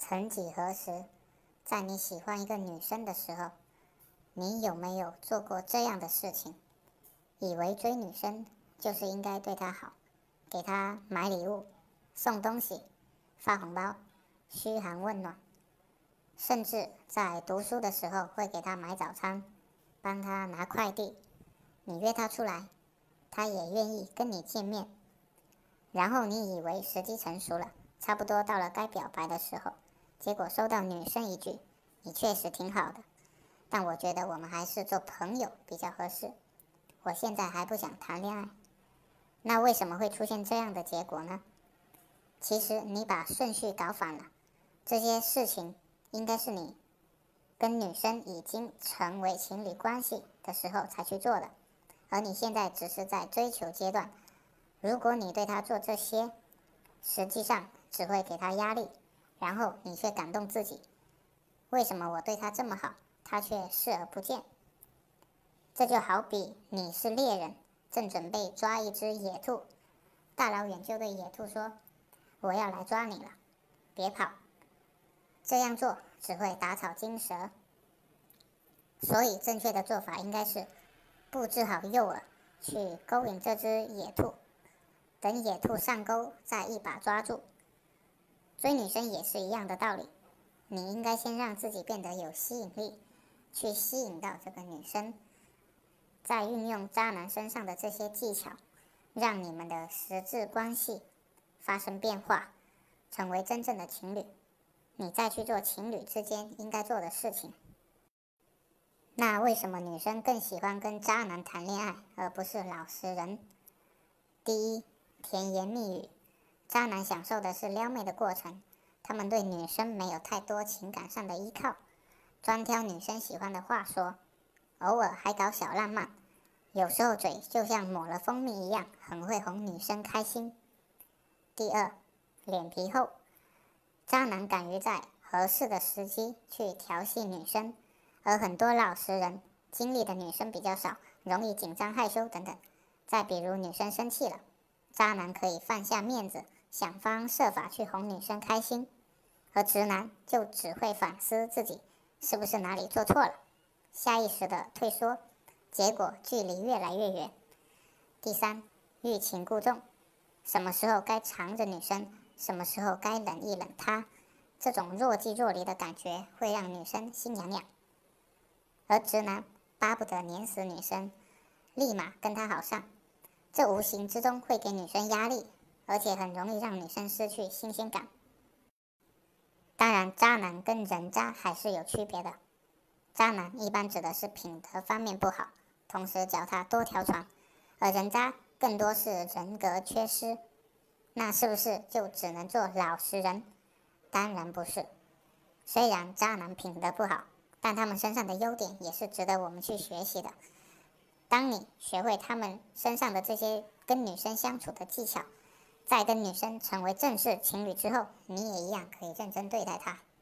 曾几何时，在你喜欢一个女生的时候，你有没有做过这样的事情？以为追女生就是应该对她好，给她买礼物、送东西、发红包、嘘寒问暖，甚至在读书的时候会给她买早餐，帮她拿快递。你约她出来，她也愿意跟你见面。然后你以为时机成熟了，差不多到了该表白的时候，结果收到女生一句：“你确实挺好的，但我觉得我们还是做朋友比较合适。我现在还不想谈恋爱。”那为什么会出现这样的结果呢？其实你把顺序搞反了，这些事情应该是你跟女生已经成为情侣关系的时候才去做的，而你现在只是在追求阶段。如果你对她做这些，实际上只会给她压力，然后你却感动自己。为什么我对她这么好，她却视而不见？这就好比你是猎人，正准备抓一只野兔，大老远就对野兔说：“我要来抓你了，别跑。”这样做只会打草惊蛇。所以正确的做法应该是布置好诱饵，去勾引这只野兔，等野兔上钩再一把抓住。追女生也是一样的道理，你应该先让自己变得有吸引力，去吸引到这个女生，再运用渣男身上的这些技巧，让你们的实质关系发生变化，成为真正的情侣，你再去做情侣之间应该做的事情。那为什么女生更喜欢跟渣男谈恋爱，而不是老实人？第一，甜言蜜语，渣男享受的是撩妹的过程，他们对女生没有太多情感上的依靠，专挑女生喜欢的话说，偶尔还搞小浪漫，有时候嘴就像抹了蜂蜜一样，很会哄女生开心。第二，脸皮厚，渣男敢于在合适的时机去调戏女生，而很多老实人经历的女生比较少，容易紧张害羞等等。再比如女生生气了，渣男可以放下面子，想方设法去哄女生开心，而直男就只会反思自己是不是哪里做错了，下意识的退缩，结果距离越来越远。第三，欲擒故纵，什么时候该藏着女生，什么时候该冷一冷她，这种若即若离的感觉会让女生心痒痒。而直男巴不得黏死女生，立马跟她好上，这无形之中会给女生压力，而且很容易让女生失去新鲜感。当然，渣男跟人渣还是有区别的。渣男一般指的是品德方面不好，同时脚踏多条船，而人渣更多是人格缺失。那是不是就只能做老实人？当然不是。虽然渣男品德不好，但他们身上的优点也是值得我们去学习的。当你学会他们身上的这些跟女生相处的技巧，在跟女生成为正式情侣之后，你也一样可以认真对待她。